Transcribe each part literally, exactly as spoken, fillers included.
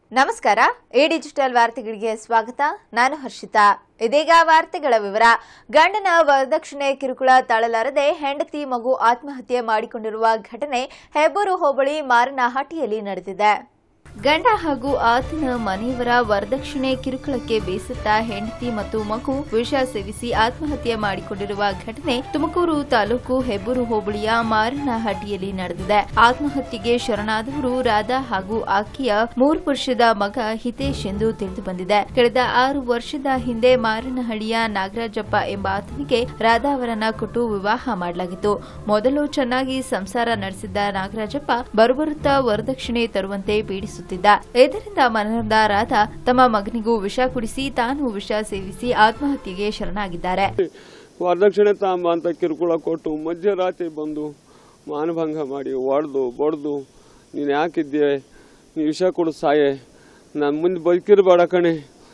ನಮಸ್ಕಾರ. A digital ವಾರ್ತೆಗಳಿಗೆ ಸ್ವಾಗತ. ನಾನು ಹರ್ಷಿತಾ. ಇದೀಗ ವಾರ್ತೆಗಳ ವಿವರ. ಗಂಡನ ವರದಕ್ಷಿಣೆ ಕಿರುಕುಳ ತಾಳಲಾರದೆ ಹೆಂಡತಿ ಮಗು ಆತ್ಮಹತ್ಯೆ ಮಾಡಿಕೊಂಡಿರುವ ಘಟನೆ ಹೆಬ್ಬೂರು ಹೋಬಳಿ ಮಾರನಹಟ್ಟಿಯಲ್ಲಿ ನಡೆದಿದೆ. ಗಂಡ ಹಾಗೂ ಆತನ ಮನೆಯವರ ವರದಕ್ಷಿಣೆ ಕಿರುಕುಳಕ್ಕೆ ಬೇಸತ್ತ ಹೆಂಡತಿ ಮತ್ತು ಮಗು ವಿಷ ಸೇವಿಸಿ ಆತ್ಮಹತ್ಯೆ ಮಾಡಿಕೊಂಡಿರುವ ಘಟನೆ ತುಮಕೂರು ತಾಲೂಕು ಹೆಬ್ಬೂರು ಹೋಬಳಿಯ ಮಾರನಹಟ್ಟಿಯಲ್ಲಿ ನಡೆದಿದೆ. ಆತ್ಮಹತ್ಯೆಗೆ ಶರಣಾದವರು ರಾಧಾ ಹಾಗೂ ಆಕೆಯ ಮೂರು ವರ್ಷದ ಮಗ ಹಿತೇಶ್ ಎಂದು ತಿಳಿದು ಬಂದಿದೆ. ಕಳೆದ ಆರು ವರ್ಷದ ಹಿಂದೆ ಮಾರನಹಳ್ಳಿಯ ನಾಗರಾಜಪ್ಪ ಎಂಬ ಆತನಿಗೆ ರಾಧಾ ಅವರನ್ನ ಕೊಟ್ಟು ವಿವಾಹ ಮಾಡಲಾಗಿತ್ತು. ಮೊದಲು ಚೆನ್ನಾಗಿ ಸಂಸಾರ ನಡೆಸಿದ್ದ ನಾಗರಾಜಪ್ಪ ಬರುಬರುತ್ತಾ ವರದಕ್ಷಿಣೆ ತರುವಂತೆ ಪೀಡಿಸುತ್ತಿದ್ದ. ಇದರಿಂದ ಮನನೊಂದ ರಾಧಾ ತಮ್ಮ ಮಗನಿಗೂ ವಿಷ ಕುಡಿಸಿ ತಾನು ವಿಷ ಸೇವಿಸಿ ಆತ್ಮಹತ್ಯೆಗೆ ಶರಣಾಗಿದ್ದಾರೆ. ವರದಕ್ಷಿಣೆ ತಾಂಬ ಅಂತ ಕಿರುಕುಳ ಕೊಟ್ಟು ಮಧ್ಯರಾತ್ರಿ ಬಂದು ಮಾನಭಂಗ ಮಾಡಿ ಹೊಡೆದು ಬಡ್ದು ನೀನು ಯಾಕಿದ್ದೆ, ನೀ ವಿಷ ಕೊಡು ಸಾಯೆ, ನಾನು ಮುಂದೆ ಬದುಕಿರಬೇಡ ಕಣೆ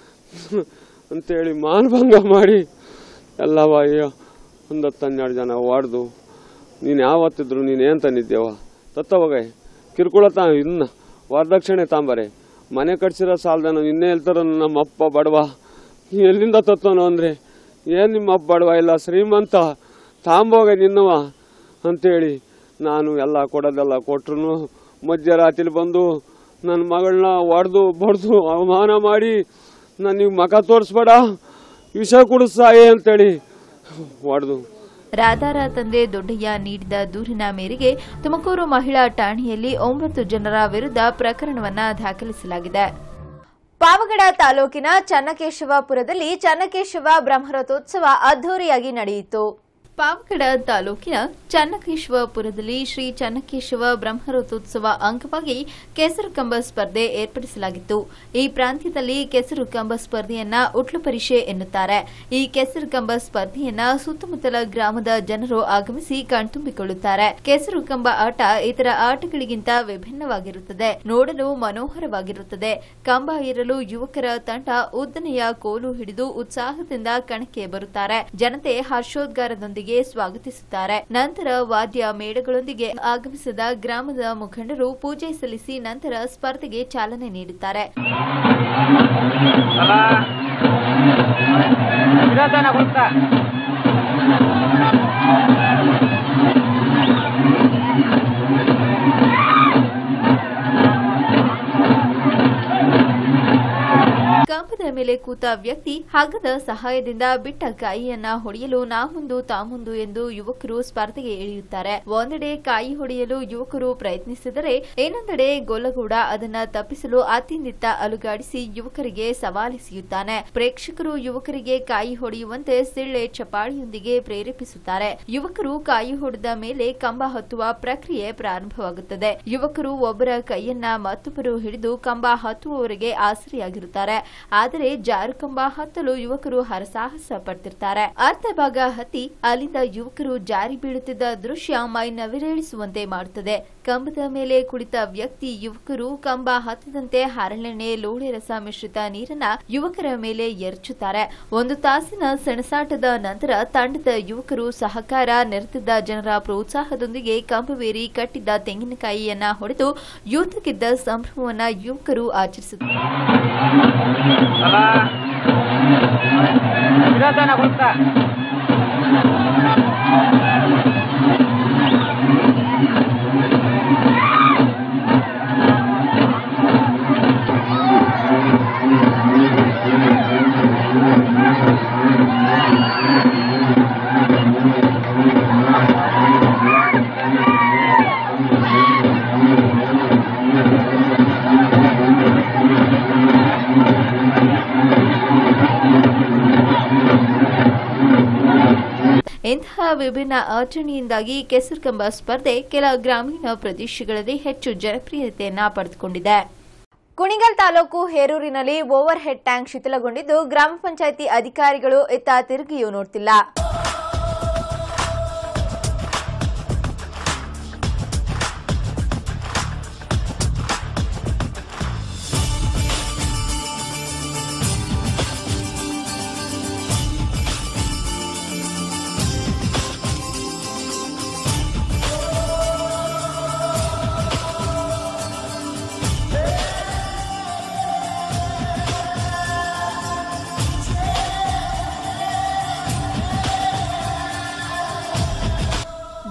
ಅಂತೇಳಿ ಮಾನಭಂಗ ಮಾಡಿ ಎಲ್ಲವ ಒಂದು ಹತ್ತು ಹನ್ನೆರಡು ಜನ ಹೊಡೆದು ನೀನು ಯಾವತ್ತಿದ್ರು ನೀನೇನು ತಂದಿದ್ದೇವ ತತ್ತವಾಗ ಕಿರುಕುಳ ತಾ ಇನ್ನ ವರದಕ್ಷಿಣೆ ತಾಂಬಾರೆ ಮನೆ ಕಟ್ಸಿರೋ ಸಾಲದನು ಇನ್ನೇ ಹೇಳ್ತಾರ ನಮ್ಮ ಅಪ್ಪ ಬಡವ ಎಲ್ಲಿಂದ ತತ್ತೋನು ಅಂದರೆ ಏನು ನಿಮ್ಮ ಅಪ್ಪ ಬಡವ ಇಲ್ಲ ಶ್ರೀಮಂತ ತಾಂಬೋಗ ನಿನ್ನವ ಅಂತೇಳಿ ನಾನು ಎಲ್ಲ ಕೊಡೋದೆಲ್ಲ ಕೊಟ್ಟರು ಮಧ್ಯರಾತ್ರಿ ಬಂದು ನನ್ನ ಮಗಳನ್ನ ಹೊಡೆದು ಬಡ್ದು ಅವಮಾನ ಮಾಡಿ ನನಗೆ ಮಗ ತೋರಿಸ್ಬೇಡ ವಿಷ ಕುಡಿಸಾಯೆ ಅಂತೇಳಿ ಹೊಡೆದು. ರಾಧಾರ ತಂದೆ ದೊಡ್ಡಯ್ಯ ನೀಡಿದ ದೂರಿನ ಮೇರೆಗೆ ತುಮಕೂರು ಮಹಿಳಾ ಠಾಣೆಯಲ್ಲಿ ಒಂಬತ್ತು ಜನರ ವಿರುದ್ಧ ಪ್ರಕರಣವನ್ನು ದಾಖಲಿಸಲಾಗಿದೆ. ಪಾವಗಡ ತಾಲೂಕಿನ ಚನ್ನಕೇಶವಪುರದಲ್ಲಿ ಚನ್ನಕೇಶವ ಬ್ರಹ್ಮರಥೋತ್ಸವ ಅದ್ದೂರಿಯಾಗಿ ನಡೆಯಿತು. ಪಾವಗಡ ತಾಲೂಕಿನ ಚನ್ನಕೇಶವಪುರದಲ್ಲಿ ಶ್ರೀ ಚನ್ನಕೇಶವ ಬ್ರಹ್ಮರಥೋತ್ಸವ ಅಂಗವಾಗಿ ಕೆಸರು ಕಂಬ ಸ್ಪರ್ಧೆ ಏರ್ಪಡಿಸಲಾಗಿತ್ತು. ಈ ಪ್ರಾಂತ್ಯದಲ್ಲಿ ಕೆಸರು ಕಂಬ ಸ್ಪರ್ಧೆಯನ್ನ ಉಟ್ಲು ಪರಿಷೆ ಎನ್ನುತ್ತಾರೆ. ಈ ಕೆಸರು ಕಂಬ ಸ್ಪರ್ಧೆಯನ್ನ ಸುತ್ತಮುತ್ತಲ ಗ್ರಾಮದ ಜನರು ಆಗಮಿಸಿ ಕಣ್ತುಂಬಿಕೊಳ್ಳುತ್ತಾರೆ. ಕೆಸರು ಕಂಬ ಆಟ ಇತರ ಆಟಗಳಿಗಿಂತ ವಿಭಿನ್ನವಾಗಿರುತ್ತದೆ, ನೋಡಲು ಮನೋಹರವಾಗಿರುತ್ತದೆ. ಕಂಬ ಏರಲು ಯುವಕರ ತಂಡ ಉದ್ದನೆಯ ಕೋಲು ಹಿಡಿದು ಉತ್ಸಾಹದಿಂದ ಕಣಕ್ಕೆ ಬರುತ್ತಾರೆ. ಜನತೆ ಹರ್ಷೋದ್ಗಾರದೊಂದಿಗೆ ಸ್ವಾಗತಿಸುತ್ತಾರೆ. ನಂತರ ವಾದ್ಯ ಮೇಳಗಳೊಂದಿಗೆ ಆಗಮಿಸಿದ ಗ್ರಾಮದ ಮುಖಂಡರು ಪೂಜೆ ಸಲ್ಲಿಸಿ ನಂತರ ಸ್ಪರ್ಧೆಗೆ ಚಾಲನೆ ನೀಡುತ್ತಾರೆ. ಕಂಬದ ಮೇಲೆ ಕೂತ ವ್ಯಕ್ತಿ ಹಗ್ಗದ ಸಹಾಯದಿಂದ ಬಿಟ್ಟ ಕಾಯಿಯನ್ನ ಹೊಡೆಯಲು ನಾ ಮುಂದು ತಾ ಮುಂದು ಎಂದು ಯುವಕರು ಸ್ಪರ್ಧೆಗೆ ಇಳಿಯುತ್ತಾರೆ. ಒಂದೆಡೆ ಕಾಯಿ ಹೊಡೆಯಲು ಯುವಕರು ಪ್ರಯತ್ನಿಸಿದರೆ ಇನ್ನೊಂದೆಡೆ ಗೊಲ್ಲಗೌಡ ಅದನ್ನ ತಪ್ಪಿಸಲು ಅತ್ತಿಂದಿತ್ತ ಅಲುಗಾಡಿಸಿ ಯುವಕರಿಗೆ ಸವಾಲೆಸೆಯುತ್ತಾನೆ. ಪ್ರೇಕ್ಷಕರು ಯುವಕರಿಗೆ ಕಾಯಿ ಹೊಡೆಯುವಂತೆ ಸಿಳ್ಳೆ ಚಪಾಳಿಯೊಂದಿಗೆ ಪ್ರೇರೇಪಿಸುತ್ತಾರೆ. ಯುವಕರು ಕಾಯಿ ಹೊಡೆದ ಮೇಲೆ ಕಂಬ ಹತ್ತುವ ಪ್ರಕ್ರಿಯೆ ಪ್ರಾರಂಭವಾಗುತ್ತದೆ. ಯುವಕರು ಒಬ್ಬರ ಕೈಯನ್ನ ಮತ್ತೊಬ್ಬರು ಹಿಡಿದು ಕಂಬ ಹತ್ತುವವರೆಗೆ ಆಸರೆಯಾಗಿರುತ್ತಾರೆ. ಆದರೆ ಜಾರುಕಂಬ ಹತ್ತಲು ಯುವಕರು ಹರಸಾಹಸ ಪಡ್ತಿರ್ತಾರೆ. ಅರ್ಧ ಭಾಗ ಹತ್ತಿ ಅಲ್ಲಿಂದ ಯುವಕರು ಜಾರಿ ಬೀಳುತ್ತಿದ್ದ ದೃಶ್ಯ ಮೈ ನವಿರೇಳಿಸುವಂತೆ ಮಾಡುತ್ತದೆ. ಕಂಬದ ಮೇಲೆ ಕುಳಿತ ವ್ಯಕ್ತಿ ಯುವಕರು ಕಂಬ ಹತ್ತದಂತೆ ಹರಳೆಣ್ಣೆ ಲೋಳೆ ರಸ ಮಿಶ್ರಿತ ನೀರನ್ನ ಯುವಕರ ಮೇಲೆ ಎರಚುತ್ತಾರೆ. ಒಂದು ತಾಸಿನ ಸೆಣಸಾಟದ ನಂತರ ತಂಡದ ಯುವಕರು ಸಹಕಾರ ನೆರೆದಿದ್ದ ಜನರ ಪ್ರೋತ್ಸಾಹದೊಂದಿಗೆ ಕಂಬವೇರಿ ಕಟ್ಟಿದ್ದ ತೆಂಗಿನಕಾಯಿಯನ್ನ ಹೊಡೆದು ಯೂತಕ್ಕಿದ್ದ ಸಂಭ್ರಮವನ್ನ ಯುವಕರು ಆಚರಿಸುತ್ತಾರೆ. ಇಂತಹ ವಿಭಿನ್ನ ಆಚರಣೆಯಿಂದಾಗಿ ಕೆಸರು ಕಂಬ ಸ್ಪರ್ಧೆ ಕೆಲ ಗ್ರಾಮೀಣ ಪ್ರದೇಶಗಳಲ್ಲಿ ಹೆಚ್ಚು ಜನಪ್ರಿಯತೆಯನ್ನ ಪಡೆದುಕೊಂಡಿದೆ. ಕುಣಿಗಲ್ ತಾಲೂಕು ಹೇರೂರಿನಲ್ಲಿ ಓವರ್ ಹೆಡ್ ಟ್ಯಾಂಕ್ ಶಿಥಿಲಗೊಂಡಿದ್ದು ಗ್ರಾಮ ಪಂಚಾಯಿತಿ ಅಧಿಕಾರಿಗಳು ಇತ್ತ ತಿರುಗಿಯೂ ನೋಡುತ್ತಿಲ್ಲ.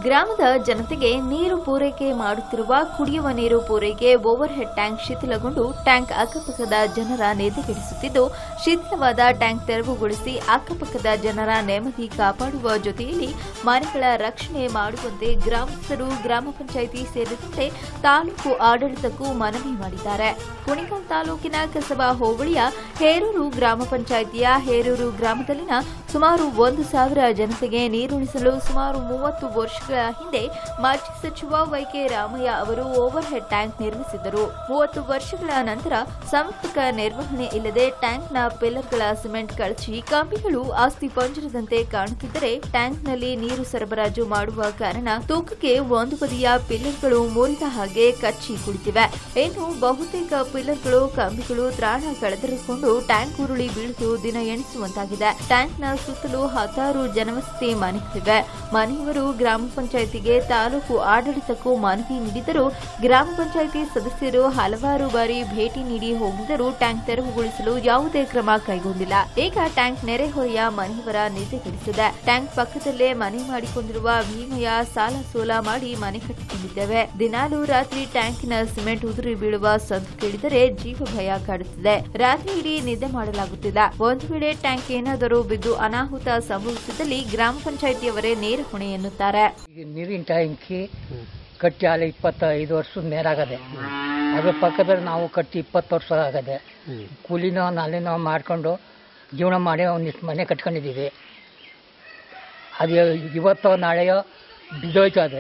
ಗ್ರಾಮದ ಜನತೆಗೆ ನೀರು ಪೂರೈಕೆ ಮಾಡುತ್ತಿರುವ ಕುಡಿಯುವ ನೀರು ಪೂರೈಕೆ ಓವರ್ ಹೆಡ್ ಟ್ಯಾಂಕ್ ಶಿಥಿಲಗೊಂಡು ಟ್ಯಾಂಕ್ ಅಕ್ಕಪಕ್ಕದ ಜನರ ನೆದೆಗೆಡಿಸುತ್ತಿದ್ದು, ಶಿಥಿಲವಾದ ಟ್ಯಾಂಕ್ ತೆರವುಗೊಳಿಸಿ ಅಕ್ಕಪಕ್ಕದ ಜನರ ನೆಮ್ಮದಿ ಕಾಪಾಡುವ ಜೊತೆಯಲ್ಲಿ ಮನೆಗಳ ರಕ್ಷಣೆ ಮಾಡುವಂತೆ ಗ್ರಾಮಸ್ಥರು ಗ್ರಾಮ ಪಂಚಾಯಿತಿ ಸೇರಿದಂತೆ ತಾಲೂಕು ಆಡಳಿತಕ್ಕೂ ಮನವಿ ಮಾಡಿದ್ದಾರೆ. ಕುಣಿಗಲ್ ತಾಲೂಕಿನ ಕಸಬಾ ಹೋಬಳಿಯ ಹೇರೂರು ಗ್ರಾಮ ಪಂಚಾಯಿತಿಯ ಹೇರೂರು ಗ್ರಾಮದಲ್ಲಿನ ಸುಮಾರು ಒಂದು ಸಾವಿರ ಜನತೆಗೆ ನೀರುಣಿಸಲು ಸುಮಾರು ಮೂವತ್ತು ವರ್ಷಗಳ ಹಿಂದೆ ಮಾಜಿ ಸಚಿವ ವೈಕೆ ರಾಮಯ್ಯ ಅವರು ಓವರ್ ಹೆಡ್ ಟ್ಯಾಂಕ್ ನಿರ್ಮಿಸಿದ್ದರು. ಮೂವತ್ತು ವರ್ಷಗಳ ನಂತರ ಸಮರ್ಪಕ ನಿರ್ವಹಣೆ ಇಲ್ಲದೆ ಟ್ಯಾಂಕ್ನ ಪಿಲ್ಲರ್ಗಳ ಸಿಮೆಂಟ್ ಕಳಚಿ ಕಂಬಿಗಳು ಆಸ್ತಿ ಪಂಜರದಂತೆ ಕಾಣುತ್ತಿದ್ದರೆ ಟ್ಯಾಂಕ್ನಲ್ಲಿ ನೀರು ಸರಬರಾಜು ಮಾಡುವ ಕಾರಣ ತೂಕಕ್ಕೆ ಒಂದು ಬದಿಯ ಪಿಲ್ಲರ್ಗಳು ಮುರಿದ ಹಾಗೆ ಕಚ್ಚಿ ಕುಳಿತಿವೆ. ಇನ್ನು ಬಹುತೇಕ ಪಿಲ್ಲರ್ಗಳು ಕಂಬಿಗಳು ತ್ರಾಣ ಕಳೆದುಕೊಂಡು ಟ್ಯಾಂಕ್ ಉರುಳಿ ಬೀಳುವುದು ದಿನ ಎಣಿಸುವಂತಾಗಿದೆ. ಟ್ಯಾಂಕ್ನ ಸುತ್ತಲೂ ಹತ್ತಾರು ಜನವಸತಿ ಮನೆಗಳಿವೆ. ಮನೆಯವರು ಗ್ರಾಮ ಪಂಚಾಯಿತಿಗೆ ತಾಲೂಕು ಆಡಳಿತಕ್ಕೂ ಮನವಿ ನೀಡಿದರೂ ಗ್ರಾಮ ಪಂಚಾಯಿತಿ ಸದಸ್ಯರು ಹಲವಾರು ಬಾರಿ ಭೇಟಿ ನೀಡಿ ಹೋಗಿದ್ದರೂ ಟ್ಯಾಂಕ್ ತೆರವುಗೊಳಿಸಲು ಯಾವುದೇ ಕ್ರಮ ಕೈಗೊಂಡಿಲ್ಲ. ಈಗ ಟ್ಯಾಂಕ್ ನೆರೆಹೊರೆಯ ಮನೆಯವರ ನಿದ್ದೆಗೆಡಿಸಿದೆ. ಟ್ಯಾಂಕ್ ಪಕ್ಕದಲ್ಲೇ ಮನೆ ಮಾಡಿಕೊಂಡಿರುವ ಭೀಮಯ್ಯ ಸಾಲ ಸೋಲ ಮಾಡಿ ಮನೆ ಕಟ್ಟಿಕೊಂಡಿದ್ದೇವೆ. ದಿನಾಲೂ ರಾತ್ರಿ ಟ್ಯಾಂಕಿನ ಸಿಮೆಂಟ್ ಉದುರಿ ಬೀಳುವ ಸದ್ದು ಕೇಳಿದರೆ ಜೀವ ಭಯ ಕಾಡುತ್ತಿದೆ. ರಾತ್ರಿ ಇಡೀ ನಿದ್ದೆ ಮಾಡಲಾಗುತ್ತಿಲ್ಲ. ಒಂದು ವೇಳೆ ಟ್ಯಾಂಕ್ ಏನಾದರೂ ಬಿದ್ದು ಅನಾಹುತ ಸಂಭವಿಸಿದಲ್ಲಿ ಗ್ರಾಮ ಪಂಚಾಯಿತಿಯವರೇ ನೇರ ಹೊಣೆ ಎನ್ನುತ್ತಾರೆ. ನೀರಿನ ಟ್ಯಾಂಕಿ ಕಟ್ಟಿ ಅಲ್ಲಿ ಇಪ್ಪತ್ತೈದು ವರ್ಷದ ಮೇಲಾಗದೆ. ಅದ್ರ ಪಕ್ಕದಲ್ಲಿ ನಾವು ಕಟ್ಟಿ ಇಪ್ಪತ್ತು ವರ್ಷ ಆಗದೆ. ಕೂಲಿನೋ ನಾಲಿನೋ ಮಾಡ್ಕೊಂಡು ಜೀವನ ಮಾಡಿ ಒಂದಿಷ್ಟು ಮನೆ ಕಟ್ಕೊಂಡಿದ್ದೀವಿ. ಅದು ಇವತ್ತೋ ನಾಳೆಯೋ ಬಿದ್ದೋಯ್ತದೆ.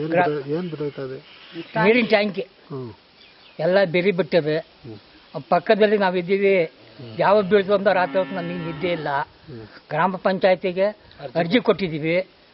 ನೀರಿನ ಟ್ಯಾಂಕಿ ಎಲ್ಲ ಬೆರಿ ಬಿಟ್ಟಿದೆ. ಪಕ್ಕದಲ್ಲಿ ನಾವಿದ್ದೀವಿ. ಯಾವಾಗ ಬೀಳ್ತು ಅಂತ ರಾತ್ರಿ ಹೊತ್ತು ನಮಗೆ ನಿದ್ದೆ ಇಲ್ಲ. ಗ್ರಾಮ ಪಂಚಾಯತಿಗೆ ಅರ್ಜಿ ಕೊಟ್ಟಿದ್ದೀವಿ.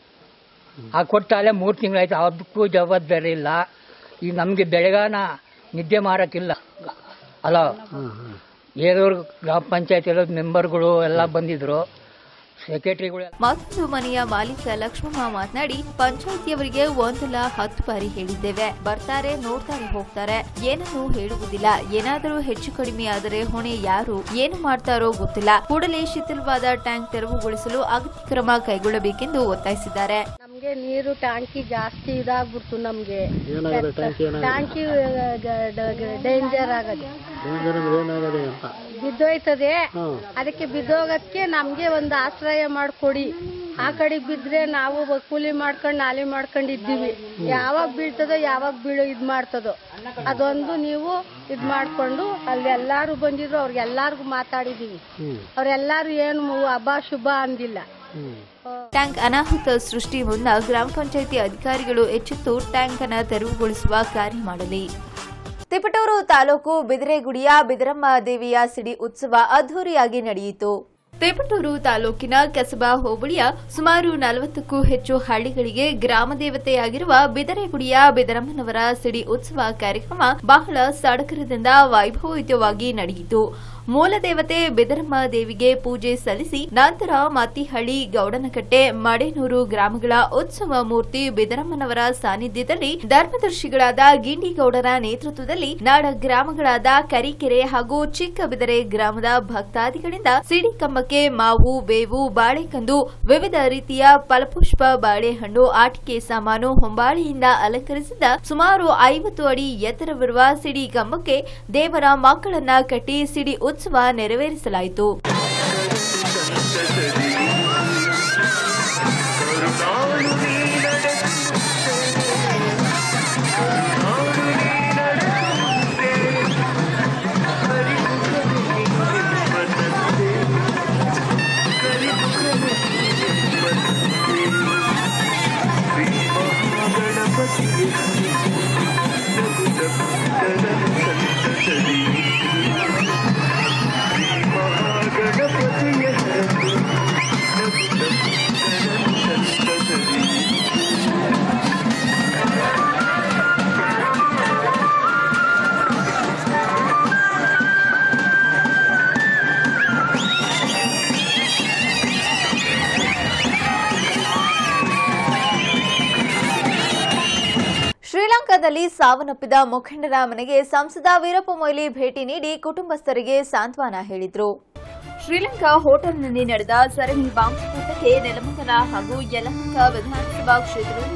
ಆ ಕೊಟ್ಟಾಲೆ ಮೂರು ತಿಂಗಳಾಯ್ತು. ಅದಕ್ಕೂ ಜವಾಬ್ದಾರಿ ಇಲ್ಲ. ಈಗ ನಮಗೆ ಬೆಳಗಾನ ನಿದ್ದೆ ಮಾಡೋಕ್ಕಿಲ್ಲ ಅಲ್ಲ. ಏರೂರು ಗ್ರಾಮ ಪಂಚಾಯತಿ ಮೆಂಬರ್ಗಳು ಎಲ್ಲ ಬಂದಿದ್ರು, ಸೆಕ್ರೆಟರಿಗಳು. ಮತ್ತೊಂದು ಮನೆಯ ಮಾಲೀಕ ಲಕ್ಷ್ಮಮ್ಮ ಮಾತನಾಡಿ, ಪಂಚಾಯಿತಿಯವರಿಗೆ ಒಂದಲ್ಲ ಹತ್ತು ಬಾರಿ ಹೇಳಿದ್ದೇವೆ. ಬರ್ತಾರೆ, ನೋಡ್ತಾರೆ, ಹೋಗ್ತಾರೆ, ಏನನ್ನೂ ಹೇಳುವುದಿಲ್ಲ. ಏನಾದರೂ ಹೆಚ್ಚು ಕಡಿಮೆ ಆದರೆ ಹೊಣೆ ಯಾರು, ಏನು ಮಾಡ್ತಾರೋ ಗೊತ್ತಿಲ್ಲ. ಕೂಡಲೇ ಶಿಥಿಲವಾದ ಟ್ಯಾಂಕ್ ತೆರವುಗೊಳಿಸಲು ಅಗತ್ಯ ಕ್ರಮ ಕೈಗೊಳ್ಳಬೇಕೆಂದು ಒತ್ತಾಯಿಸಿದ್ದಾರೆ. ನಮ್ಗೆ ನೀರು ಟ್ಯಾಂಕಿ ಜಾಸ್ತಿ ಇದಾಗ್ಬಿಡ್ತು. ನಮ್ಗೆ ಟ್ಯಾಂಕಿ ಡೇಂಜರ್ ಆಗದೆ, ಬಿದ್ದೋಯ್ತದೆ. ಅದಕ್ಕೆ ಬಿದ್ದೋಗಕ್ಕೆ ನಮ್ಗೆ ಒಂದು ಆಶ್ರಯ ಮಾಡ್ಕೊಡಿ. ಆ ಕಡೆ ಬಿದ್ರೆ ನಾವು ಕೂಲಿ ಮಾಡ್ಕೊಂಡು ನಾಲಿ ಮಾಡ್ಕೊಂಡಿದ್ದೀವಿ. ಯಾವಾಗ ಬೀಳ್ತದೋ ಯಾವಾಗ ಬೀಳೋ ಇದ್ ಮಾಡ್ತದೋ ಅದೊಂದು ನೀವು ಇದ್ ಮಾಡ್ಕೊಂಡು, ಅಲ್ಲಿ ಎಲ್ಲಾರು ಬಂದಿದ್ರು, ಅವ್ರಿಗೆಲ್ಲಾರ್ಗು ಮಾತಾಡಿದೀವಿ. ಅವ್ರೆಲ್ಲಾರು ಏನು ಅಬ್ಬ ಶುಭ ಅಂದಿಲ್ಲ. ಟ್ಯಾಂಕ್ ಅನಾಹುತ ಸೃಷ್ಟಿ ಮುನ್ನ ಗ್ರಾಮ ಪಂಚಾಯಿತಿ ಅಧಿಕಾರಿಗಳು ಎಚ್ಚೆತ್ತು ಟ್ಯಾಂಕ್ ಅನ್ನು ತೆರವುಗೊಳಿಸುವ ಕಾರ್ಯ ಮಾಡಲಿ. ತಿಪಟೂರು ತಾಲೂಕು ಬಿದಿರೆಗುಡಿಯ ಬಿದರಮ್ಮ ದೇವಿಯ ಸಿಡಿ ಉತ್ಸವ ಅದ್ದೂರಿಯಾಗಿ ನಡೆಯಿತು. ತಿಪಟೂರು ತಾಲೂಕಿನ ಕಸಬಾ ಹೋಬಳಿಯ ಸುಮಾರು ನಲವತ್ತಕ್ಕೂ ಹೆಚ್ಚು ಹಳ್ಳಿಗಳಿಗೆ ಗ್ರಾಮ ದೇವತೆಯಾಗಿರುವ ಬಿದರೆಗುಡಿಯ ಬಿದರಮ್ಮನವರ ಸಿಡಿ ಉತ್ಸವ ಕಾರ್ಯಕ್ರಮ ಬಹಳ ಸಡಗರದಿಂದ ವೈಭವಯುತವಾಗಿ ನಡೆಯಿತು. ಮೂಲ ದೇವತೆ ಬಿದರಮ್ಮ ದೇವಿಗೆ ಪೂಜೆ ಸಲ್ಲಿಸಿ ನಂತರ ಮತ್ತಿಹಳ್ಳಿ, ಗೌಡನಕಟ್ಟೆ, ಮಡೇನೂರು ಗ್ರಾಮಗಳ ಉತ್ಸವ ಮೂರ್ತಿ ಬಿದರಮ್ಮನವರ ಸಾನ್ನಿಧ್ಯದಲ್ಲಿ ಧರ್ಮದರ್ಶಿಗಳಾದ ಗಿಂಡಿಗೌಡರ ನೇತೃತ್ವದಲ್ಲಿ ನಾಡ ಗ್ರಾಮಗಳಾದ ಕರಿಕೆರೆ ಹಾಗೂ ಚಿಕ್ಕಬಿದರೆ ಗ್ರಾಮದ ಭಕ್ತಾದಿಗಳಿಂದ ಸಿಡಿ ಕಂಬಕ್ಕೆ ಮಾವು, ಬೇವು, ಬಾಳೆಕಂದು, ವಿವಿಧ ರೀತಿಯ ಫಲಪುಷ್ಪ, ಬಾಳೆಹಣ್ಣು, ಆಟಿಕೆ ಸಾಮಾನು, ಹೊಂಬಾಳೆಯಿಂದ ಅಲಂಕರಿಸಿದ ಸುಮಾರು ಐವತ್ತು ಅಡಿ ಎತ್ತರವಿರುವ ಸಿಡಿ ಕಂಬಕ್ಕೆ ದೇವರ ಮಕ್ಕಳನ್ನ ಕಟ್ಟಿ ಸಿಡಿ ಉತ್ಸವ ನೆರವೇರಿಸಲಾಯಿತು. ಶ್ರೀಲಂಕಾದಲ್ಲಿ ಸಾವನ್ನಪ್ಪಿದ ಮುಖಂಡರ ಮನೆಗೆ ಸಂಸದ ವೀರಪ್ಪ ಮೊಯ್ಲಿ ಭೇಟಿ ನೀಡಿ ಕುಟುಂಬಸ್ಥರಿಗೆ ಸಾಂತ್ವನ ಹೇಳಿದರು. ಶ್ರೀಲಂಕಾ ಹೋಟೆಲ್ನಲ್ಲಿ ನಡೆದ ಸರಣಿ ಬಾಂಬ್ ಸ್ಫೋಟಕ್ಕೆ ನೆಲಮಂಗಲ ಹಾಗೂ ಯಲಹಂಕ ವಿಧಾನಸಭಾ ಕ್ಷೇತ್ರದಿಂದ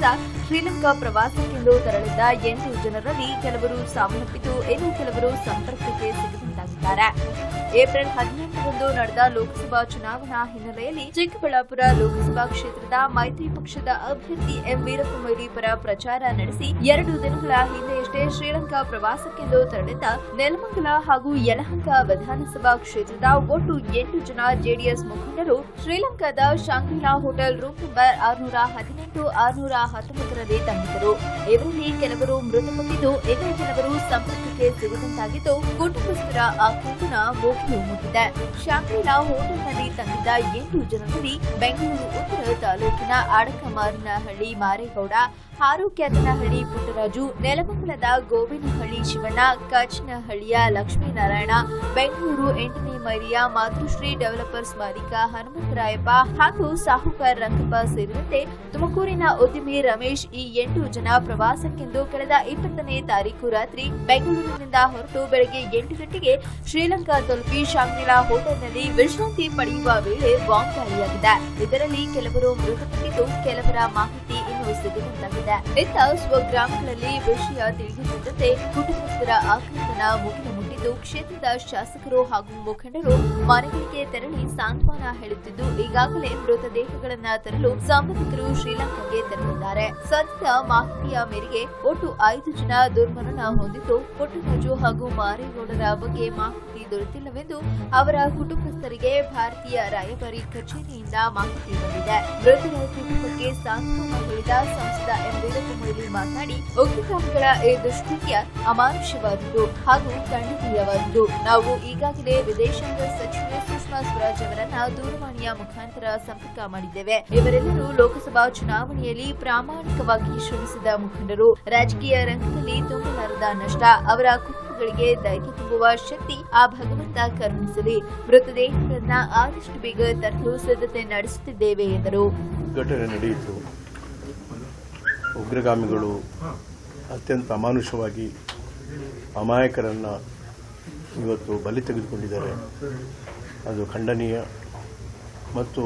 ಶ್ರೀಲಂಕಾ ಪ್ರವಾಸಕ್ಕೆಂದು ತೆರಳಿದ್ದ ಎಂಟು ಜನರಲ್ಲಿ ಕೆಲವರು ಸಾವನ್ನಪ್ಪಿದ್ದು ಇನ್ನು ಕೆಲವರು ಸಂಪರ್ಕಕ್ಕೆ ಸಿಗದಂತಾಗಿದ್ದಾರೆ. ಏಪ್ರಿಲ್ ಹದಿನೆಂಟರಂದು ನಡೆದ ಲೋಕಸಭಾ ಚುನಾವಣಾ ಹಿನ್ನೆಲೆಯಲ್ಲಿ ಚಿಕ್ಕಬಳ್ಳಾಪುರ ಲೋಕಸಭಾ ಕ್ಷೇತ್ರದ ಮೈತ್ರಿ ಪಕ್ಷದ ಅಭ್ಯರ್ಥಿ ಎಂ ವೀರಪ್ಪಮೊಯ್ಲಿ ಪರ ಪ್ರಚಾರ ನಡೆಸಿ ಎರಡು ದಿನಗಳ ಹಿಂದೆಯಷ್ಟೇ ಶ್ರೀಲಂಕಾ ಪ್ರವಾಸಕ್ಕೆಂದು ತೆರಳಿದ್ದ ನೆಲಮಂಗಲ ಹಾಗೂ ಯಲಹಂಕ ವಿಧಾನಸಭಾ ಕ್ಷೇತ್ರದ ಒಟ್ಟು ಎಂಟು ಜನ ಜೆಡಿಎಸ್ ಮುಖಂಡರು ಶ್ರೀಲಂಕಾದ ಶಾಂಗ್ರಿಲಾ ಹೋಟೆಲ್ ರೂಮ್ ನಂಬರ್ ಆರುನೂರ ಹದಿನೆಂಟು ಆರುನೂರ ಹತ್ತೊಂಬತ್ತರಲ್ಲಿ ತಂಗಿದ್ದರು. ಇವರಲ್ಲಿ ಕೆಲವರು ಮೃತಪಟ್ಟಿದ್ದು ಇನ್ನು ಕೆಲವರು ಸಂಪರ್ಕಕ್ಕೆ ಸಿಗದಂತಾಗಿದ್ದು ಕುಟುಂಬಸ್ಥರ ಆಕ್ರಂದನ ಮುಗಿಲು ಮುಟ್ಟಿದೆ. ಶಾಂಗ್ರಿಲಾ ಹೋಟೆಲ್ನಲ್ಲಿ ತಂಗಿದ್ದ ಎಂಟು ಜನರಲ್ಲಿ ಬೆಂಗಳೂರು ಉತ್ತರ ತಾಲೂಕಿನ ಅಡಕಮಾರನಹಳ್ಳಿ ಮಾರೇಗೌಡ, ಹಾರುಕ್ಯಾತನಹಳ್ಳಿ ಪುಟ್ಟರಾಜು, ನೆಲಮಂಗಲದ ಗೋವಿನಹಳ್ಳಿ ಶಿವಣ್ಣ, ಕಚ್ಚನಹಳ್ಳಿಯ ಲಕ್ಷ್ಮೀನಾರಾಯಣ, ಬೆಂಗಳೂರು ಎಂಟನೇ ಮೈಲಿಯ ಮಾತೃಶ್ರೀ ಡೆವಲಪರ್ಸ್ ಮಾಲೀಕ ಹನುಮಂತರಾಯಪ್ಪ ಹಾಗೂ ಸಾಹುಕಾರ್ ರಂಗಪ್ಪ ಸೇರಿದಂತೆ ತುಮಕೂರಿನ ಉದ್ಯಮಿ ರಮೇಶ್ ಈ ಎಂಟು ಜನ ಪ್ರವಾಸಕ್ಕೆಂದು ಕಳೆದ ಇಪ್ಪತ್ತನೇ ತಾರೀಕು ರಾತ್ರಿ ಬೆಂಗಳೂರಿನಿಂದ ಹೊರಟು ಬೆಳಗ್ಗೆ ಎಂಟು ಗಂಟೆಗೆ ಶ್ರೀಲಂಕಾ ತಲುಪಿ ಶಾಂಗ್ರಿಲಾ ಹೋಟೆಲ್ನಲ್ಲಿ ವಿಶ್ರಾಂತಿ ಪಡೆಯುವ ವೇಳೆ ಬಾಂಬ್ ದಾಳಿಯಾಗಿದೆ. ಇದರಲ್ಲಿ ಕೆಲವರು ಮೃತಪಟ್ಟಿದ್ದು ಕೆಲವರ ಮಾಹಿತಿ ಇನ್ನೂ ಸಿಗದಂತಾಗಿದೆ. ಇತ್ತ ಸ್ವಗ್ರಾಮಗಳಲ್ಲಿ ವಿಷಯ ತಿಳಿಯುತ್ತಿದ್ದಂತೆ ಕುಟುಂಬಸ್ಥರ ಆಕ್ರಂದನ ಮುಗಿಲು ಮುಟ್ಟಿದ್ದು ಕ್ಷೇತ್ರದ ಶಾಸಕರು ಹಾಗೂ ಮುಖಂಡರು ಮನೆಗಳಿಗೆ ತೆರಳಿ ಸಾಂತ್ವನ ಹೇಳುತ್ತಿದ್ದು ಈಗಾಗಲೇ ಮೃತದೇಹಗಳನ್ನು ತರಲು ಸಂಬಂಧಿಕರು ಶ್ರೀಲಂಕಾಗೆ ತೆರಳಿದ್ದಾರೆ. ಸದ್ಯದ ಮಾಹಿತಿಯ ಮೇರೆಗೆ ಒಟ್ಟು ಐದು ಜನ ದುರ್ಮರಣ ಹೊಂದಿದ್ದು ಪುಟ್ಟರಾಜು ಹಾಗೂ ಮಾರೇಗೌಡರ ಬಗ್ಗೆ ಮಾಹಿತಿ ದೊರೆತಿಲ್ಲವೆಂದು ಅವರ ಕುಟುಂಬಸ್ಥರಿಗೆ ಭಾರತೀಯ ರಾಯಭಾರಿ ಕಚೇರಿಯಿಂದ ಮಾಹಿತಿ ಬಂದಿದೆ. ಮೃತರ ಕುಟುಂಬಕ್ಕೆ ಸಾಂತ್ವನ ಹೇಳಿದ ಸಂಸದ ಎಂ ವೀರಪ್ಪಮೊಯ್ಲಿ ಮಾತನಾಡಿ ಉಗ್ರಗಾಮಿಗಳ ಈ ದುಷ್ಕೃತ್ಯ ಅಮಾನುಷವಾದುದು ಹಾಗೂ ಖಂಡನೀಯವಾದುದು. ನಾವು ಈಗಾಗಲೇ ವಿದೇಶಾಂಗ ಸಚಿವೆ ಸುಷ್ಮಾ ಸ್ವರಾಜ್ ಅವರನ್ನ ದೂರವಾಣಿಯ ಮುಖಾಂತರ ಸಂಪರ್ಕ ಮಾಡಿದ್ದೇವೆ. ಇವರೆಲ್ಲರೂ ಲೋಕಸಭಾ ಚುನಾವಣೆಯಲ್ಲಿ ಪ್ರಾಮಾಣಿಕವಾಗಿ ಶ್ರಮಿಸಿದ ಮುಖಂಡರು. ರಾಜಕೀಯ ರಂಗದಲ್ಲಿ ತುಂಬಲಾರದ ನಷ್ಟ. ಅವರ ಕುಟುಂಬಗಳಿಗೆ ಧೈರ್ಯ ತುಂಬುವ ಶಕ್ತಿ ಆ ಭಗವಂತ ಕರುಣಿಸಲಿ. ಮೃತದೇಹಗಳನ್ನ ಆದಷ್ಟು ಬೇಗ ತರಲು ಸಿದ್ಧತೆ ನಡೆಸುತ್ತಿದ್ದೇವೆ ಎಂದರು. ಘಟನೆ ನಡೆಯಿತು. ಉಗ್ರಗಾಮಿಗಳು ಅತ್ಯಂತ ಅಮಾನುಷವಾಗಿ ಅಮಾಯಕರನ್ನು ಇವತ್ತು ಬಲಿ ತೆಗೆದುಕೊಂಡಿದ್ದಾರೆ. ಅದು ಖಂಡನೀಯ ಮತ್ತು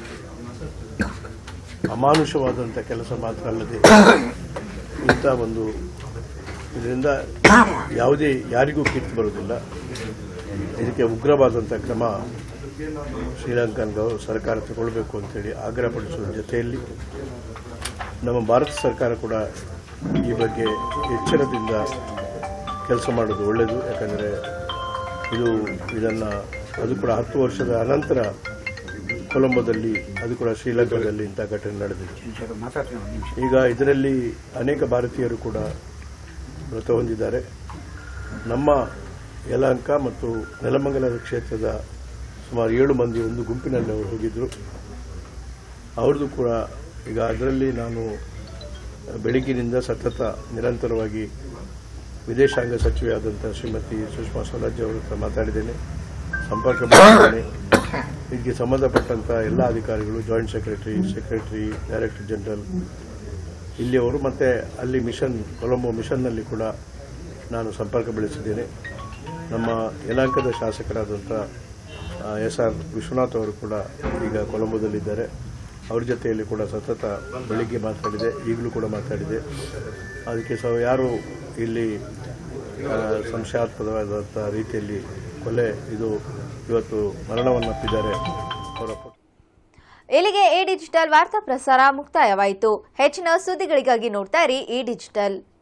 ಅಮಾನುಷವಾದಂಥ ಕೆಲಸ ಮಾತ್ರ ಅಲ್ಲದೆ ಇಂಥ ಒಂದು ಇದರಿಂದ ಯಾವುದೇ ಯಾರಿಗೂ ಕೀರ್ತಿ ಬರುವುದಿಲ್ಲ. ಇದಕ್ಕೆ ಉಗ್ರವಾದಂಥ ಕ್ರಮ ಶ್ರೀಲಂಕನ್ ಸರ್ಕಾರ ತಗೊಳ್ಬೇಕು ಅಂತೇಳಿ ಆಗ್ರಹಪಡಿಸುವ ಜೊತೆಯಲ್ಲಿ ನಮ್ಮ ಭಾರತ ಸರ್ಕಾರ ಕೂಡ ಈ ಬಗ್ಗೆ ಎಚ್ಚರದಿಂದ ಕೆಲಸ ಮಾಡೋದು ಒಳ್ಳೆಯದು. ಯಾಕಂದರೆ ಇದು ಇದನ್ನು ಅದು ಕೂಡ ಹತ್ತು ವರ್ಷದ ಅನಂತರ ಕೊಲಂಬೋದಲ್ಲಿ ಅದು ಕೂಡ ಶ್ರೀಲಂಕಾದಲ್ಲಿ ಇಂಥ ಘಟನೆ ನಡೆದಿದೆ. ಈಗ ಇದರಲ್ಲಿ ಅನೇಕ ಭಾರತೀಯರು ಕೂಡ ಮೃತ ಹೊಂದಿದ್ದಾರೆ. ನಮ್ಮ ಯಲಹಂಕ ಮತ್ತು ನೆಲಮಂಗಲ ಕ್ಷೇತ್ರದ ಸುಮಾರು ಏಳು ಮಂದಿ ಒಂದು ಗುಂಪಿನಲ್ಲಿ ಅವರು ಹೋಗಿದ್ದರು. ಅವ್ರದ್ದು ಕೂಡ ಈಗ ಅದರಲ್ಲಿ ನಾನು ಬೆಳಗ್ಗಿನಿಂದ ಸತತ ನಿರಂತರವಾಗಿ ವಿದೇಶಾಂಗ ಸಚಿವೆಯಾದಂಥ ಶ್ರೀಮತಿ ಸುಷ್ಮಾ ಸ್ವರಾಜ್ ಅವರ ಹತ್ರ ಮಾತಾಡಿದ್ದೇನೆ, ಸಂಪರ್ಕ ಮಾಡಿದ್ದೇನೆ. ಇದಕ್ಕೆ ಸಂಬಂಧಪಟ್ಟಂಥ ಎಲ್ಲ ಅಧಿಕಾರಿಗಳು, joint secretary, secretary, director general ಇಲ್ಲಿಯವರು ಮತ್ತು ಅಲ್ಲಿ ಮಿಷನ್ ಕೊಲಂಬೋ ಮಿಷನ್ನಲ್ಲಿ ಕೂಡ ನಾನು ಸಂಪರ್ಕ ಬೆಳೆಸಿದ್ದೇನೆ. ನಮ್ಮ ಯಲಹಂಕದ ಶಾಸಕರಾದಂಥ ಎಸ್ ಆರ್ ವಿಶ್ವನಾಥ್ ಅವರು ಕೂಡ ಈಗ ಕೊಲಂಬೋದಲ್ಲಿದ್ದಾರೆ. ಅವ್ರ ಜೊತೆಯಲ್ಲಿ ಕೂಡ ಸತತ ಬೆಳಿಗ್ಗೆ ಮಾತಾಡಿದೆ, ಈಗಲೂ ಕೂಡ ಮಾತಾಡಿದೆ. ಅದಕ್ಕೆ ಸಹ ಯಾರು ಇಲ್ಲಿ ಸಂಶಯಾಸ್ಪದವಾದಂಥ ರೀತಿಯಲ್ಲಿ ಕೊಲೆ ಇದು ಇವತ್ತು ಮರಣವನ್ನಪ್ಪಿದ್ದಾರೆ. ಅವರ ಇಲ್ಲಿಗೆ ಈ ಡಿಜಿಟಲ್ ವಾರ್ತಾ ಪ್ರಸಾರ ಮುಕ್ತಾಯವಾಯಿತು. ಹೆಚ್ಚಿನ ಸುದ್ದಿಗಳಿಗಾಗಿ ನೋಡ್ತಾ ಇರಿ ಈ ಡಿಜಿಟಲ್.